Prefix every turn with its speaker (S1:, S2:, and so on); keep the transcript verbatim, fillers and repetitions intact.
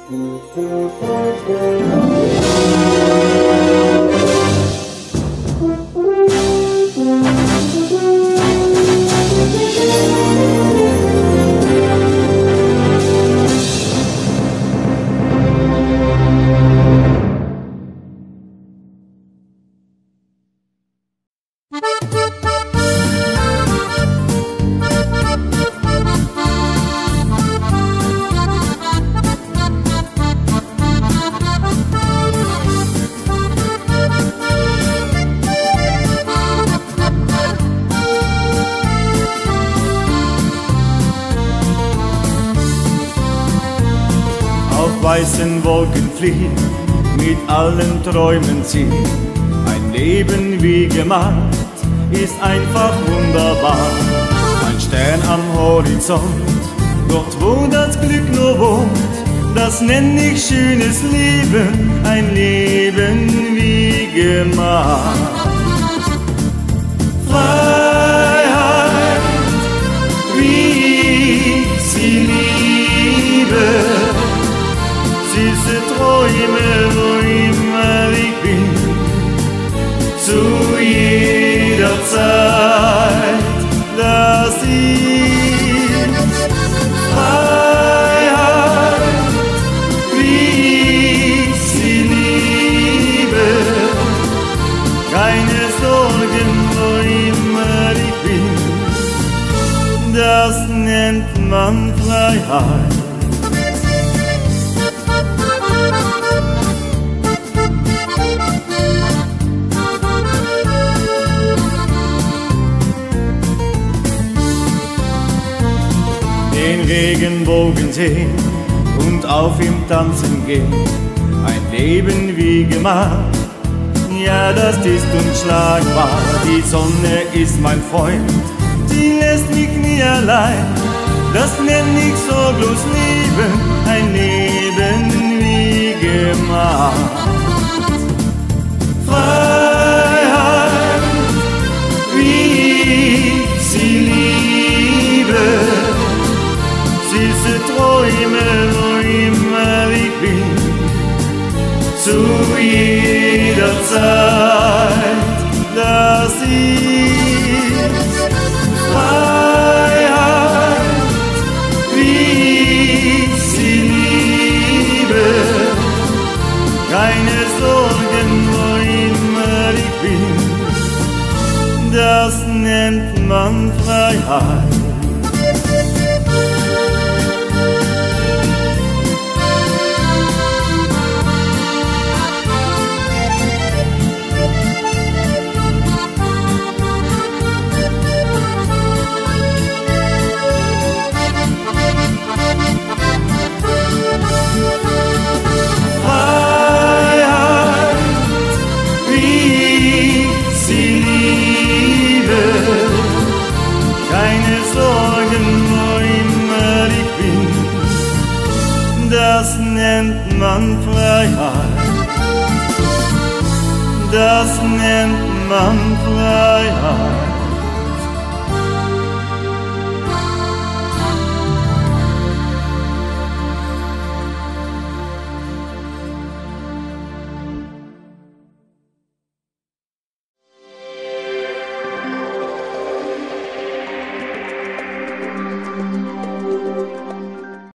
S1: Weißen Wolken fliehen, mit allen Träumen ziehen. Ein Leben wie gemacht, ist einfach wunderbar. Ein Stern am Horizont, dort wo das Glück nur wohnt, das nenn ich schönes Leben, ein Leben wie gemacht. Freiheit, wie ich sie liebe, süße Träume, wo immer ich bin, zu jeder Zeit, das ist Freiheit, wie ich sie liebe, keine Sorgen, wo immer ich bin, das nennt man Freiheit. Den Regenbogen sehen und auf ihm tanzen gehen, ein Leben wie gemacht, ja, das ist unschlagbar. Die Sonne ist mein Freund, sie lässt mich nie allein, das nenn ich sorglos Leben, ein Leben wie gemacht. Freiheit, wie ich sie liebe, süße Träume, wo immer ich bin, zu jeder Zeit, das ist Freiheit, wie ich sie liebe, keine Sorgen, wo immer ich bin, das nennt man Freiheit. Das nennt man Freiheit, das nennt man Freiheit.